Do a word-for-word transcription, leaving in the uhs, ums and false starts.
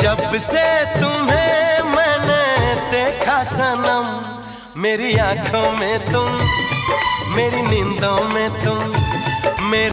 जब से तुम्हें मैंने देखा सनम, मेरी आंखों में तुम, मेरी नींदों में तुम, मेरे